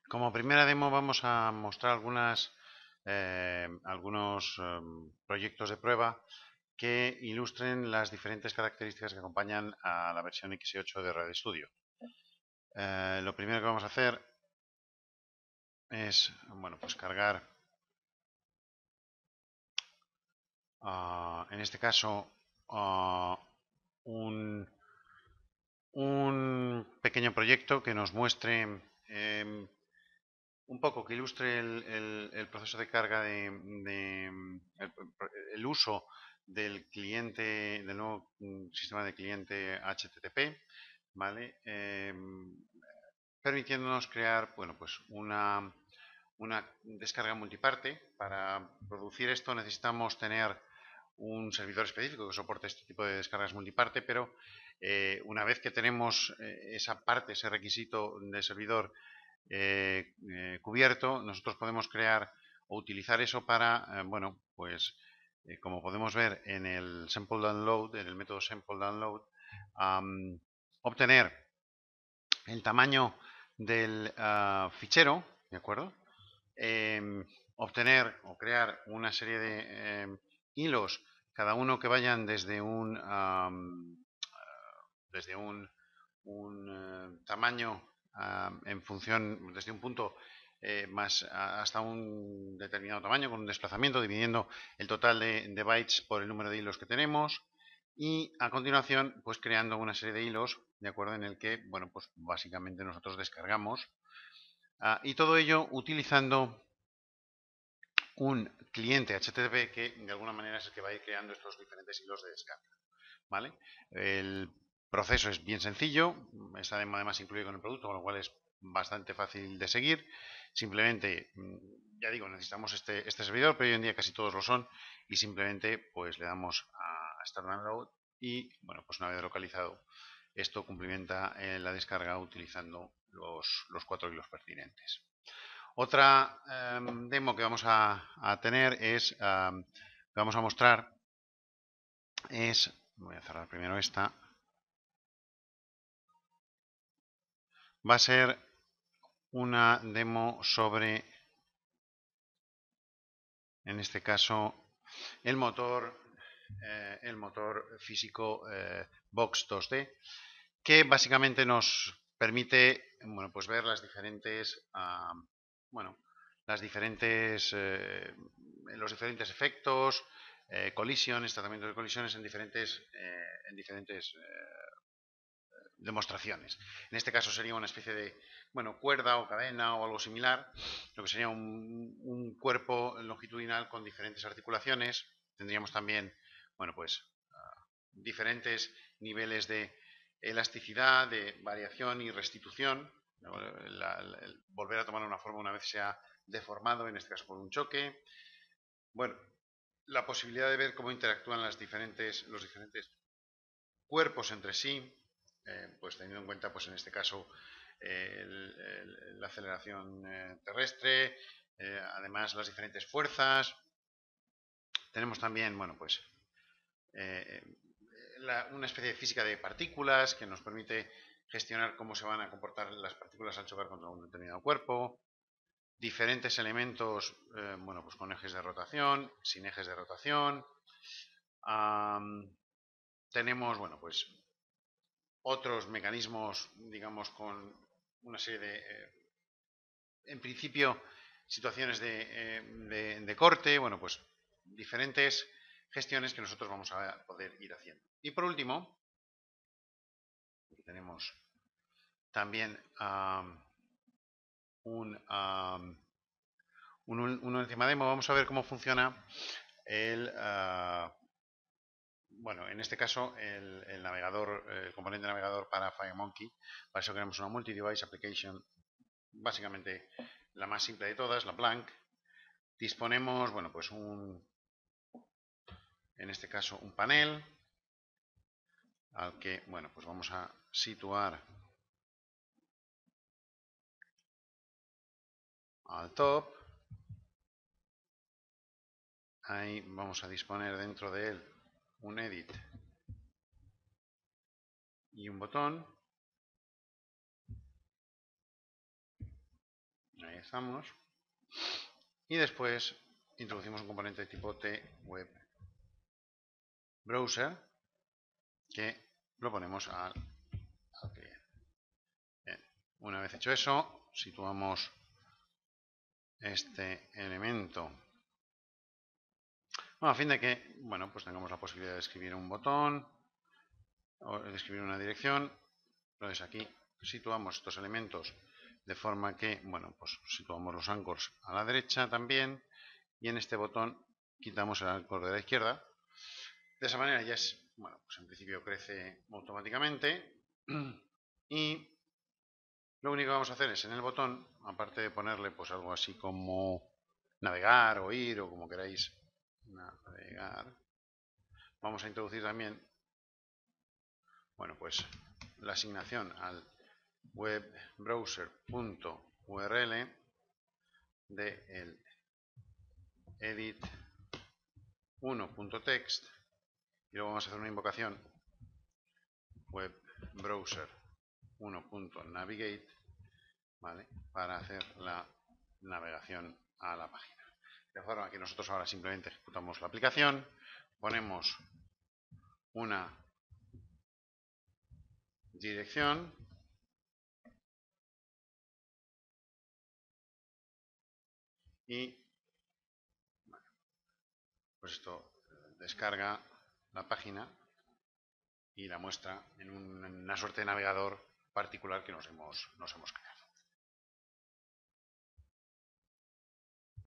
Como primera demo vamos a mostrar algunos proyectos de prueba que ilustren las diferentes características que acompañan a la versión X8 de Red Studio. Lo primero que vamos a hacer es, bueno, pues cargar, en este caso, un, un pequeño proyecto que nos muestre un poco, que ilustre el proceso de carga el uso del cliente, del nuevo sistema de cliente HTTP, ¿vale? Permitiéndonos crear, bueno, pues una descarga multiparte. Para producir esto necesitamos tener un servidor específico que soporte este tipo de descargas multiparte, pero una vez que tenemos esa parte, ese requisito de servidor cubierto, nosotros podemos crear o utilizar eso para, bueno, pues como podemos ver en el sample download, en el método sample download, obtener el tamaño del fichero, ¿de acuerdo? Obtener o crear una serie de hilos, cada uno que vayan desde un tamaño en función, desde un punto hasta un determinado tamaño, con un desplazamiento, dividiendo el total de bytes por el número de hilos que tenemos. Y a continuación, pues creando una serie de hilos, de acuerdo, en el que, bueno, pues básicamente nosotros descargamos. Y todo ello utilizando un cliente HTTP que de alguna manera es el que va a ir creando estos diferentes hilos de descarga, ¿vale? El proceso es bien sencillo, está además incluido con el producto, con lo cual es bastante fácil de seguir. Simplemente, ya digo, necesitamos este servidor, pero hoy en día casi todos lo son, y simplemente pues le damos a Start Download y, bueno, pues una vez localizado, esto cumplimenta la descarga utilizando los 4 hilos pertinentes. Otra demo que vamos a tener que vamos a mostrar es, voy a cerrar primero esta, va a ser una demo sobre, en este caso, el motor físico Box 2D, que básicamente nos permite, bueno, pues ver bueno, los diferentes efectos, colisiones, tratamiento de colisiones en diferentes demostraciones. En este caso sería una especie de, bueno, cuerda o cadena o algo similar, lo que sería un cuerpo longitudinal con diferentes articulaciones. Tendríamos también, bueno, pues diferentes niveles de elasticidad, de variación y restitución, ¿no? Volver a tomar una forma una vez se ha deformado, en este caso por un choque. Bueno, la posibilidad de ver cómo interactúan los diferentes cuerpos entre sí, pues teniendo en cuenta, pues en este caso, la aceleración terrestre, además las diferentes fuerzas. Tenemos también, bueno, pues eh, una especie de física de partículas que nos permite gestionar cómo se van a comportar las partículas al chocar contra un determinado cuerpo. Diferentes elementos, bueno, pues con ejes de rotación, sin ejes de rotación. Tenemos, bueno, pues otros mecanismos, digamos, con una serie en principio, situaciones de corte, bueno, pues diferentes gestiones que nosotros vamos a poder ir haciendo. Y por último, tenemos también una última demo. Vamos a ver cómo funciona bueno, en este caso, el navegador, el componente navegador para FireMonkey. Para eso creamos una multi-device application, básicamente la más simple de todas, la blank. Disponemos, bueno, pues en este caso, un panel al que, bueno, pues vamos a situar al top. Ahí vamos a disponer dentro de él un edit y un botón. Ahí estamos. Y después introducimos un componente de tipo TWeb Browser que lo ponemos al cliente. Bien. Una vez hecho eso, situamos este elemento a fin de que, bueno, pues tengamos la posibilidad de escribir un botón o de escribir una dirección. Entonces aquí situamos estos elementos de forma que, bueno, pues situamos los anchors a la derecha también, y en este botón quitamos el anchor de la izquierda. De esa manera ya es, bueno, pues en principio crece automáticamente, y lo único que vamos a hacer es en el botón, aparte de ponerle pues algo así como navegar o ir o como queráis navegar, vamos a introducir también, bueno, pues la asignación al webbrowser.url de el edit 1.text, y luego vamos a hacer una invocación webbrowser 1.navigate, ¿vale?, para hacer la navegación a la página. De forma que nosotros ahora simplemente ejecutamos la aplicación, ponemos una dirección y, bueno, pues esto descarga la página y la muestra en una suerte de navegador particular que nos hemos creado.